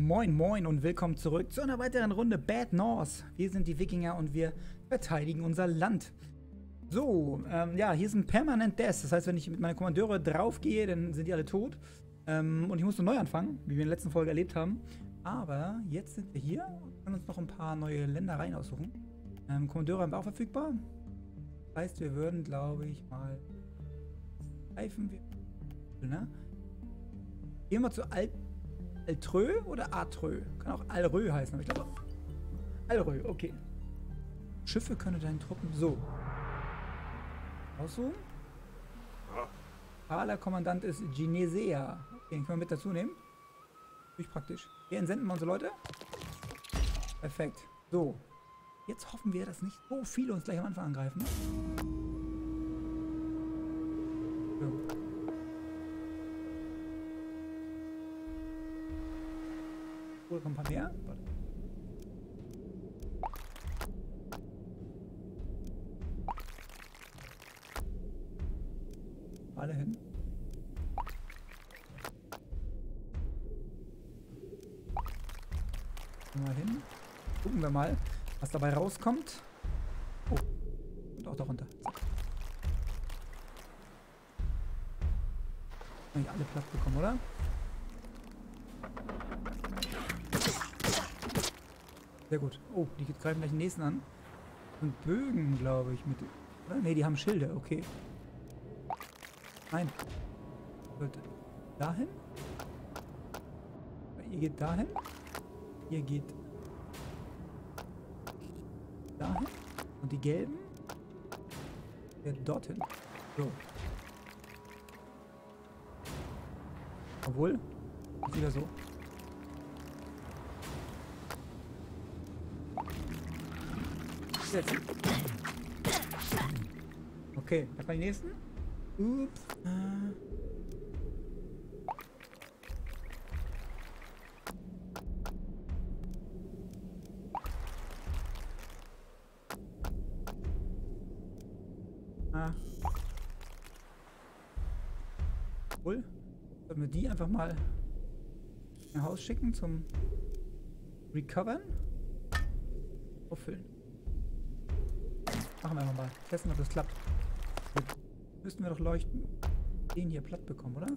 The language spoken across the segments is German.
Moin moin und willkommen zurück zu einer weiteren Runde Bad North. Wir sind die Wikinger und wir verteidigen unser Land. So, ja, hier ist ein Permanent Death. Das heißt, wenn ich mit meinen Kommandeure draufgehe, dann sind die alle tot. Und ich musste neu anfangen, wie wir in der letzten Folge erlebt haben. Aber jetzt sind wir hier und können uns noch ein paar neue Ländereien aussuchen. Kommandeure haben wir auch verfügbar. Das heißt, wir würden, glaube ich, mal greifen. Ne? Gehen wir zu Altrö oder Atrö? Kann auch Alrö heißen, aber ich glaube Alrö, okay. Schiffe können deinen Truppen so. Aussuchen. Ja. Kommandant ist Ginesea. Okay, den können wir mit dazu nehmen. Natürlich praktisch. Hier entsenden wir unsere Leute. Perfekt. So. Jetzt hoffen wir, dass nicht so viele uns gleich am Anfang angreifen. So. Kommt ein paar mehr. Warte. Alle hin. Mal hin. Gucken wir mal, was dabei rauskommt. Oh, und auch darunter. Nicht alle platt bekommen, oder? Sehr gut. Oh, die greifen gleich den nächsten an. Und Bögen, glaube ich, mit. Oder? Ne, die haben Schilde, okay. Nein. Gut. Dahin? Ihr geht dahin. Ihr geht dahin. Und die gelben? Der dorthin. So. Obwohl, ist wieder so. Jetzt. Okay, das war die nächsten. Ups. Cool. Sollten wir die einfach mal nach Haus schicken zum Recovern? Auffüllen. Machen wir einfach mal. Testen, ob das klappt. Jetzt müssten wir doch leuchten. Den hier platt bekommen, oder?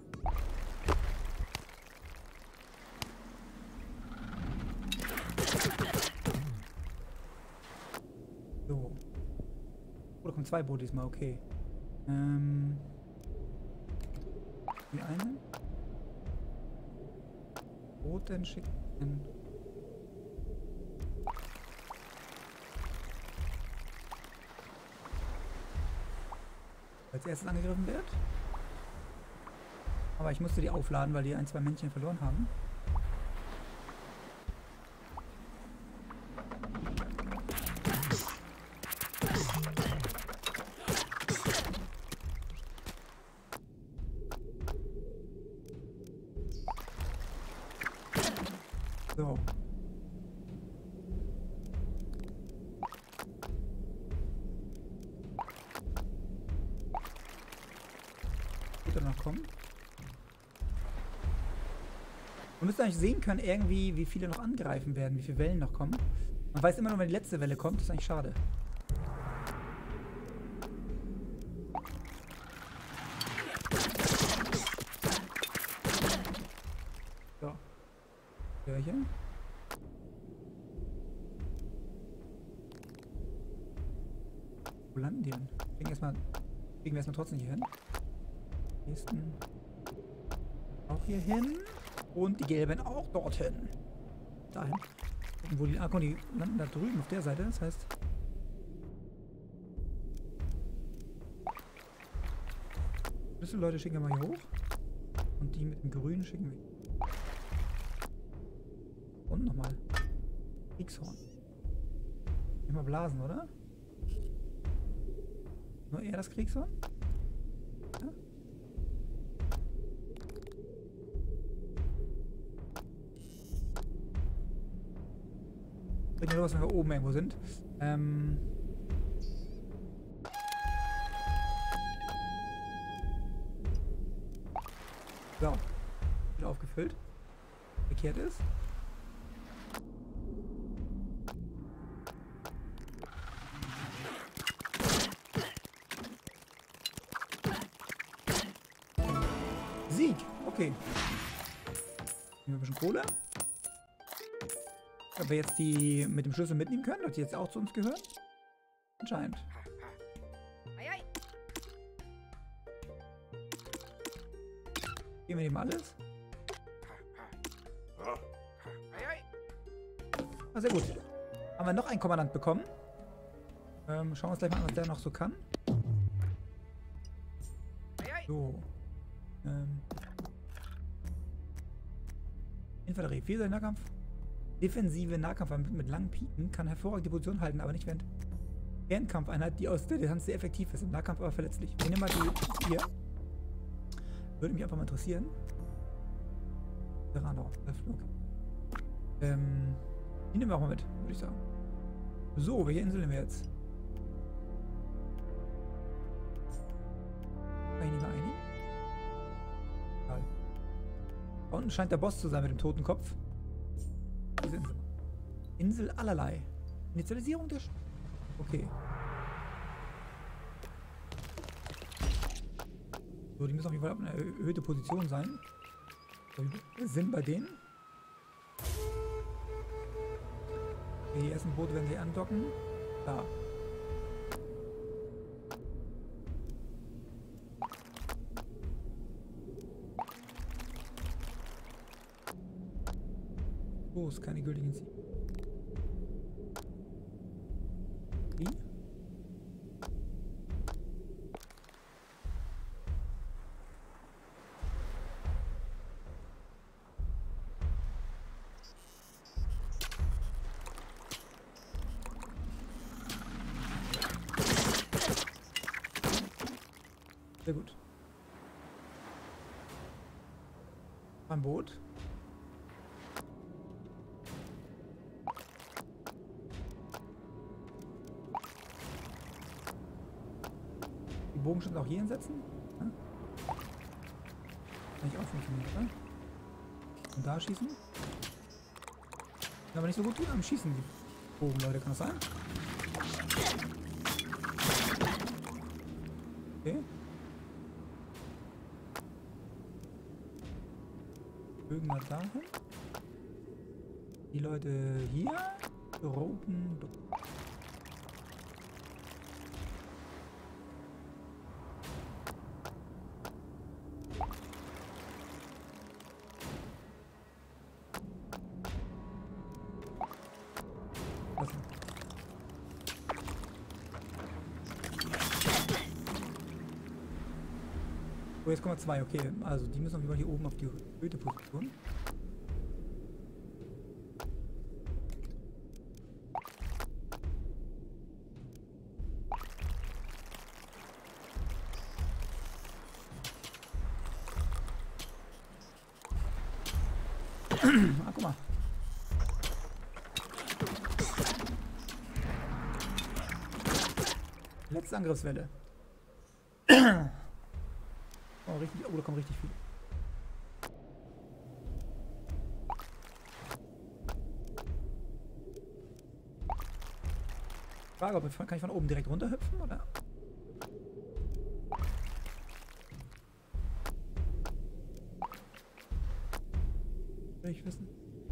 So. Oh, da kommen zwei Boote diesmal, okay. Die einen. Booten schicken. Als erstes angegriffen wird. Aber ich musste die aufladen, weil die ein, zwei Männchen verloren haben. So. Noch kommen. Man müsste eigentlich sehen können, irgendwie, wie viele noch angreifen werden, wie viele Wellen noch kommen. Man weiß immer nur, wenn die letzte Welle kommt, das ist eigentlich schade. So. Hörchen. Wo landen die denn? Kriegen wir erstmal trotzdem hier hin. Nächsten auch hier hin. Und die gelben auch dorthin. Dahin. Und wo die, die landen da drüben auf der Seite. Das heißt. Schlüsselleute schicken wir mal hier hoch. Und die mit dem Grünen schicken wir. Und nochmal. Kriegshorn. Nicht mal blasen, oder? Nur eher das Kriegshorn? Ja. Nur, dass wir oben irgendwo sind. So. Wieder aufgefüllt. Verkehrt ist. Sieg. Okay. Nehmen wir ein bisschen Kohle. Ob wir jetzt die mit dem Schlüssel mitnehmen können, ob die jetzt auch zu uns gehören? Anscheinend. Gehen wir nehmen alles. Ah, sehr gut. Haben wir noch einen Kommandant bekommen. Schauen wir uns gleich mal an, was der noch so kann. So. Infanterie. 4 Nahkampf. Defensive Nahkampf mit langen Piken kann hervorragend die Position halten, aber nicht während Fernkampfeinheit, die aus der Distanz sehr effektiv ist. Im Nahkampf aber verletzlich. Wir nehmen mal die hier. Würde mich einfach mal interessieren. Terrano. Die nehmen wir auch mal mit, würde ich sagen. So, welche Insel nehmen wir jetzt? Kann ich nicht mal einigen? Egal. Da unten scheint der Boss zu sein mit dem toten Kopf. Diese Insel. Insel allerlei. Initialisierung der Okay. So, die müssen auf jeden Fall auf eine erhöhte Position sein. So, wir sind bei denen. Okay, die ersten Boote werden sie andocken. Da. So, ist keine gültigen Ziele. Wie? Sehr gut. Ein Boot. Die Bogenschützen auch hier hinsetzen. Ja? Kann ich auch funktionieren, oder? Und da schießen. Sind aber nicht so gut am Schießen, die Bogen, Leute. Kann das sein? Okay. Bögen mal dahin. Die Leute hier. Roten. Oh, jetzt kommen wir 2, okay. Also die müssen auf jeden Fall hier oben auf die erhöhte Position. Ah, guck mal. Letzte Angriffswelle. Oh, richtig, oh, da kommt richtig viel. Frage, kann ich von oben direkt runterhüpfen, oder? Will ich wissen.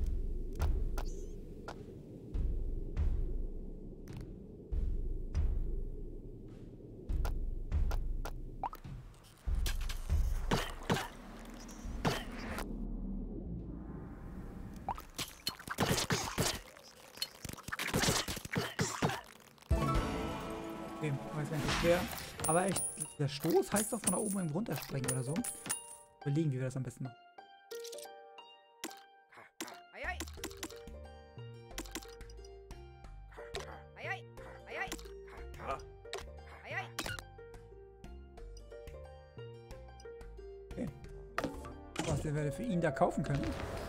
Okay, weiß gar nicht, wie schwer. Aber echt, der Stoß heißt doch von da oben runterspringen oder so. Überlegen, wie wir das am besten machen. Okay. Was der werde für ihn da kaufen können.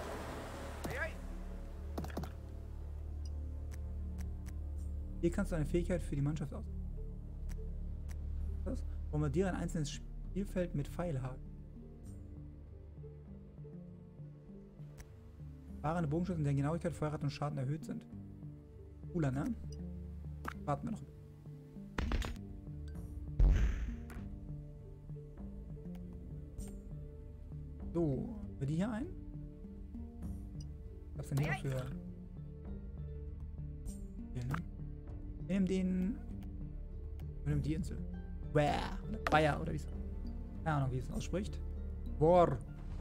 Hier kannst du eine Fähigkeit für die Mannschaft aus. Bombardiere ein einzelnes Spielfeld mit Pfeilhaken. Fahrende Bogenschützen, deren Genauigkeit, Feuerrate und Schaden erhöht sind. Cooler, ne? Warten wir noch. So, wir die hier ein? Was denn hier noch für... Hier, ne? Wir nehmen den... Wir nehmen die Insel. Where? Oder Bayer, oder wie es... Keine Ahnung, wie es ausspricht. War.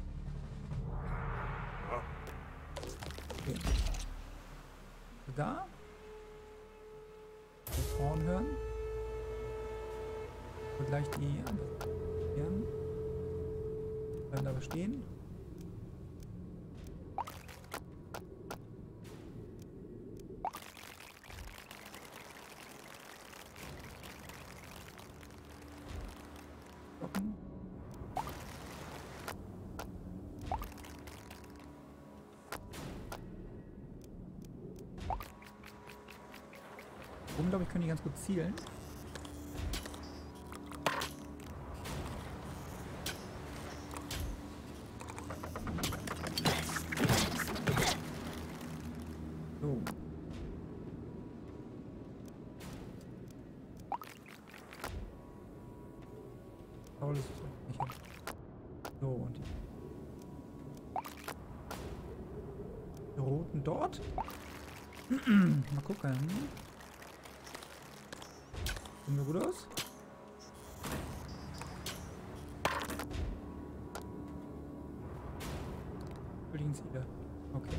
Okay. Da. Das Horn hören. Und gleich die anderen. Bleiben da stehen. Stoppen. Oben, glaube ich, können die ganz gut zielen. So. Paul ist nicht hin. So, und die roten dort. Mal gucken. Sieht mir gut aus. Fliegen sie wieder. Okay.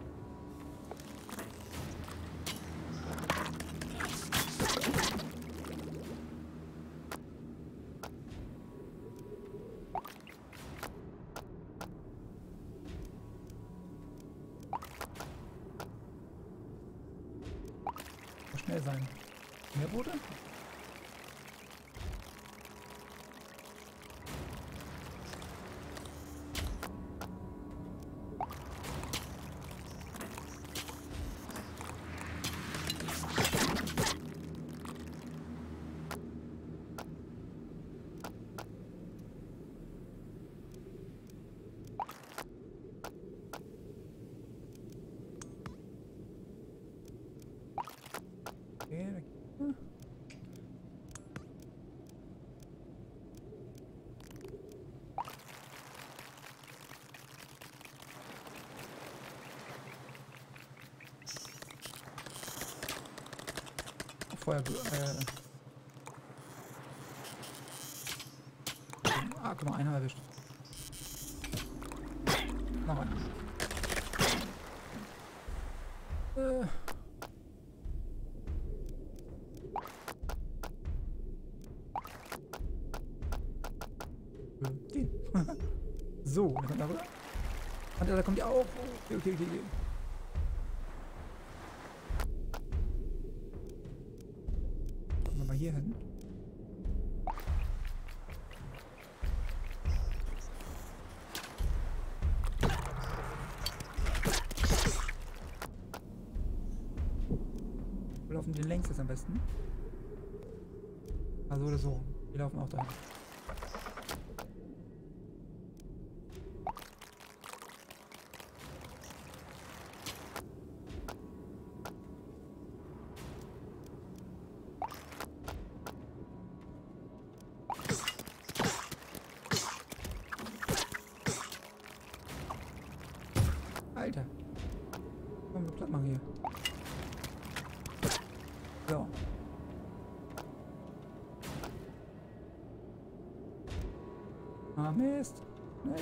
Muss schnell sein. Mehr Boote? Okay, da geht's. Feuer. Ah, guck mal, einer erwischt. Noch einer. Den. So, da kommt er rüber. Und da kommt ja auch. Okay. Gucken wir mal hier hin. Wir laufen den längstes am besten. Also oder so. Wir laufen auch dahin. Alter. Komm, wir platt machen hier. So. Ah, Mist. Nein.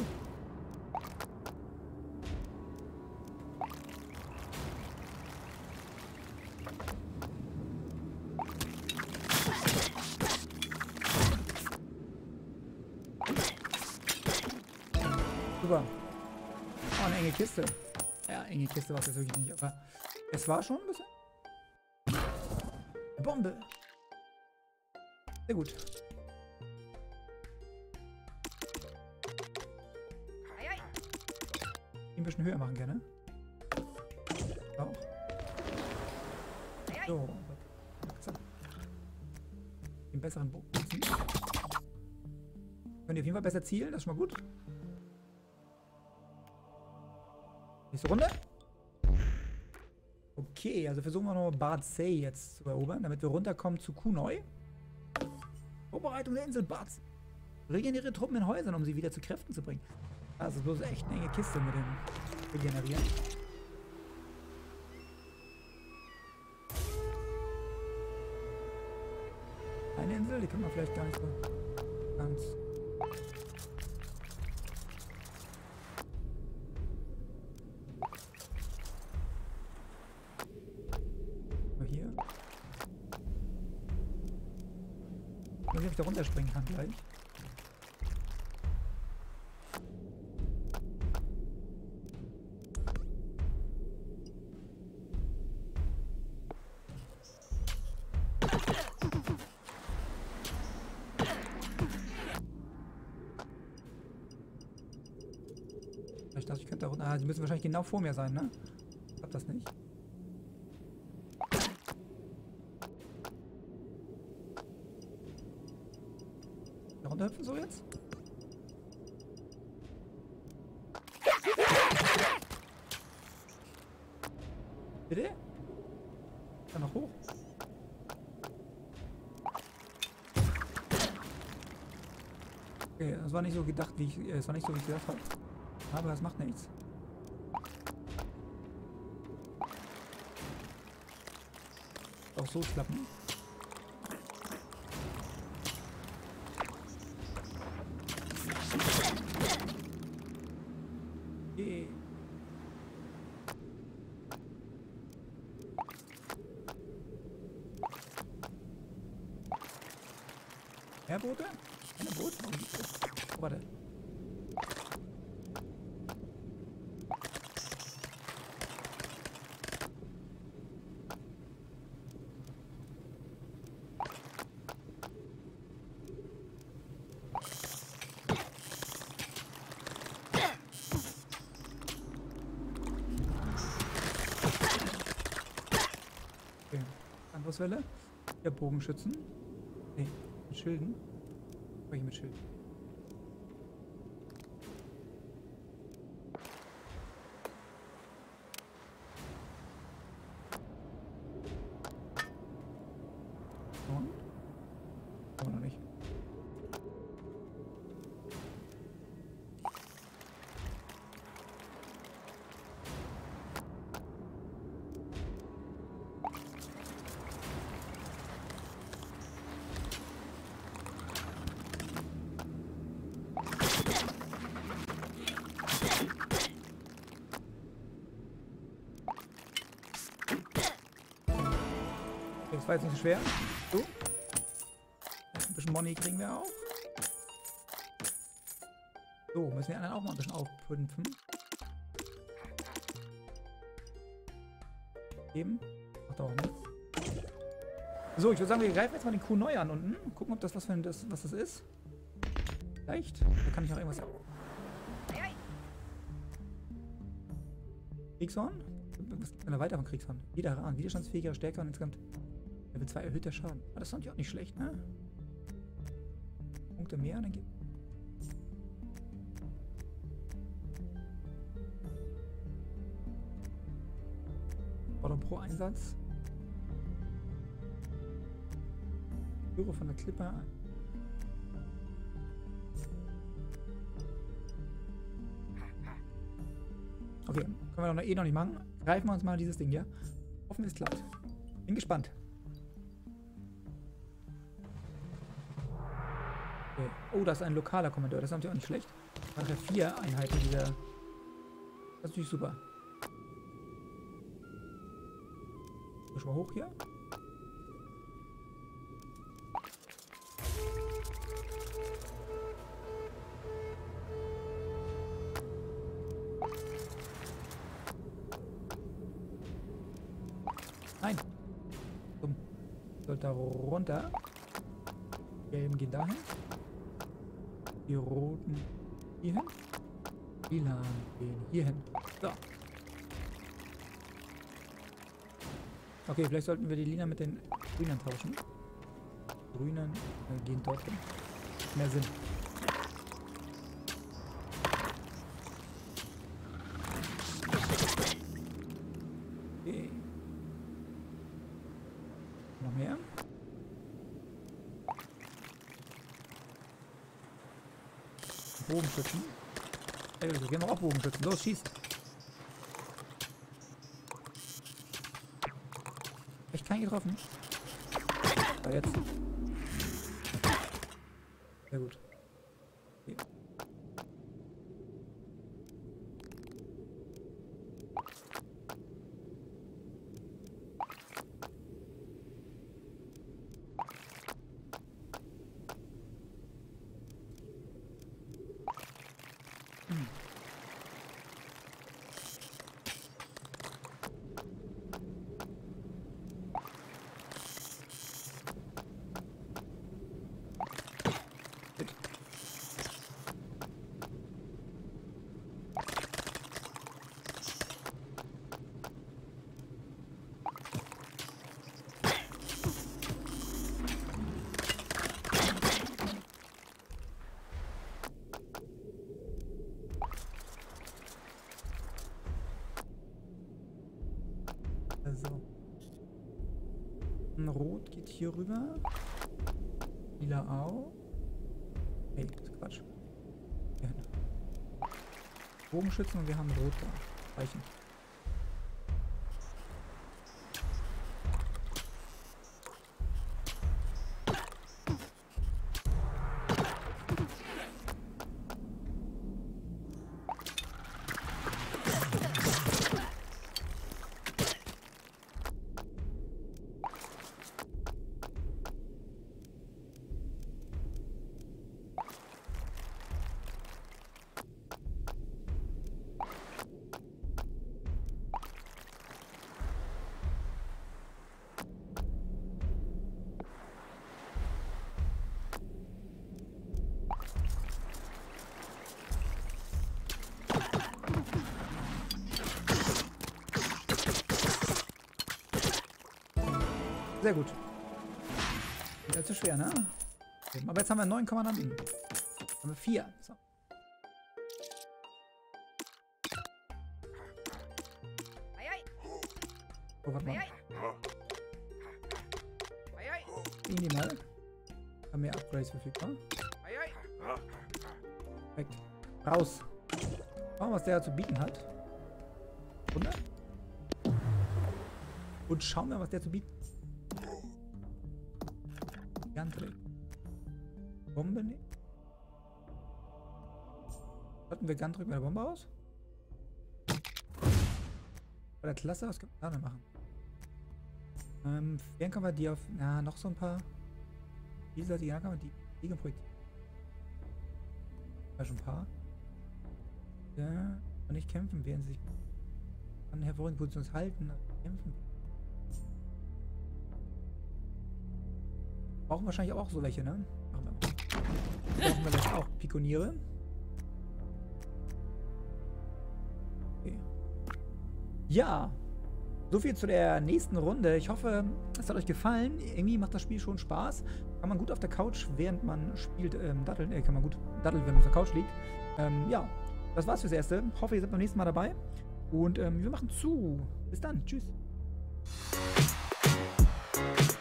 Super. Oh, eine enge Kiste. Ja, enge Kiste war es jetzt wirklich nicht, aber es war schon ein bisschen. Eine Bombe. Sehr gut. Ein bisschen höher machen gerne. Auch. So. Den besseren Bogen. Könnt ihr auf jeden Fall besser zielen, das ist schon mal gut. Nächste Runde. Okay, also versuchen wir noch Bardsey jetzt zu erobern, damit wir runterkommen zu Kunoi. Vorbereitung der Insel Bards. Regeneriere Truppen in Häusern, um sie wieder zu Kräften zu bringen. Also bloß echt eine enge Kiste mit dem Regenerieren. Eine Insel, die kann man vielleicht gar nicht so ganz. Mal hier. Ich weiß nicht, ob ich da runterspringen kann gleich. Ich dachte, ich könnte da runter. Ah, die müssen wahrscheinlich genau vor mir sein, ne? Ich hab das nicht. Da runterhüpfen so jetzt? Bitte? Dann noch hoch. Okay, das war nicht so gedacht, wie ich. Es war nicht so, wie ich gedacht habe. Aber das macht nichts. Auch so klappen. Okay. Mehr Boote? Eine Boot? Oh, warte. Okay. Angriffswelle. Der Bogenschützen. Nee, mit Schilden. Spreche mit Schild. Und? Aber noch nicht. Das war jetzt nicht so schwer. So. Ein bisschen Money kriegen wir auch. So, müssen die anderen auch mal ein bisschen aufpümpfen. Geben. Macht auch nichts. So, ich würde sagen, wir greifen jetzt mal den Kuh neu an unten. Gucken, ob das was das ist. Vielleicht. Da kann ich noch irgendwas. Kriegshorn? Was kann er weiter von Kriegshorn? Widerstand, widerstandsfähiger, stärker und insgesamt Level 2 erhöht der Schaden. Aber das fand ich auch nicht schlecht, ne? Punkte mehr, dann geht. Oder pro Einsatz. Führe von der Klippe an. Okay, können wir noch noch nicht machen. Greifen wir uns mal dieses Ding hier. Hoffen es klappt. Bin gespannt. Okay. Oh, das ist ein lokaler Kommandeur. Das ist natürlich auch nicht schlecht. Nachher 4 Einheiten dieser. Das ist natürlich super. Schon mal hoch hier. Nein. Dumm. Sollte da runter. Die gelben gehen dahin. Die roten hierhin. Die lilanen gehen hierhin. So. Okay, vielleicht sollten wir die Lila mit den Grünen tauschen. Grünen gehen dort hin. Mehr Sinn. Okay. Noch mehr. Bogenschützen. Ey, wir haben auch Bogenschützen. Los, schießt. Echt keinen getroffen? Aber jetzt. Sehr gut. Okay. Also. Ein Rot geht hier rüber. Lila auch. Hey, das ist Quatsch. Hier hin. Bogenschützen und wir haben Rot da. Reichen. Sehr gut. Nicht allzu schwer, ne? Aber jetzt haben wir 9 Kommandanten. Jetzt haben wir 4. So. Oh, warte mal. Gehen die mal. Haben mehr Upgrades verfügbar. Perfekt. Raus. Schauen wir, was der zu bieten hat. Wunder. Und schauen wir, was der zu bieten hat. Gantrik. Bombe nicht. Hatten wir Gantrik mit der Bombe aus? Bei der Klasse, was können wir da noch machen? Fernkampf wir die auf. Na, noch so ein paar. Vielseitige Nahkampf, die Gegenprojekte. Ja, schon ein paar. Ja, und nicht kämpfen, werden sich an hervorragenden Positionen halten. Kämpfen. Brauchen wahrscheinlich auch so welche, ne? Machen wir mal. Brauchen wir gleich auch Pikoniere. Okay. Ja. So viel zu der nächsten Runde. Ich hoffe, es hat euch gefallen. Irgendwie macht das Spiel schon Spaß. Kann man gut auf der Couch, während man spielt, datteln. Kann man gut datteln, wenn man auf der Couch liegt. Ja, das war's fürs Erste. Hoffe, ihr seid beim nächsten Mal dabei. Und wir machen zu. Bis dann. Tschüss.